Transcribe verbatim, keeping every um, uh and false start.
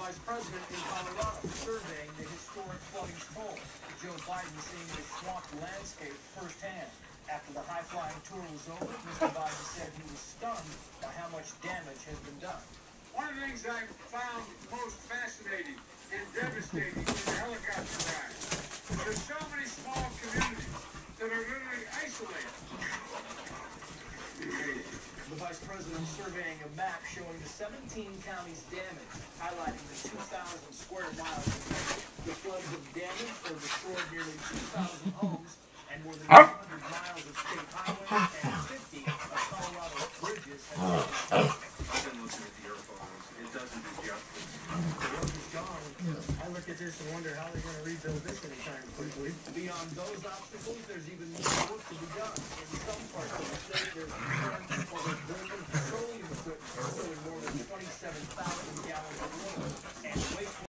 vice president in Colorado surveying the historic flooding toll. Joe Biden seeing the swamped landscape firsthand. After the high-flying tour was over, Mister Biden said he was stunned by how much damage has been done. One of the things I found most fascinating and devastating in the helicopter ride is there's so many small communities that are literally isolated. The vice president surveying a map showing the seventeen counties damaged, highlighting the two thousand square miles of area. The floods have damaged or destroyed nearly two thousand homes and more than two hundred miles of state highways and fifty of Colorado's bridges have been destroyed. I've been looking at the air photos. It doesn't do justice. The road is gone. I look at this and wonder how they're going to rebuild this anytime quickly. Beyond those obstacles, there's even more work to be done. In some parts of the state, there's concern over building petroleum equipment, spilling more than twenty-seven thousand gallons of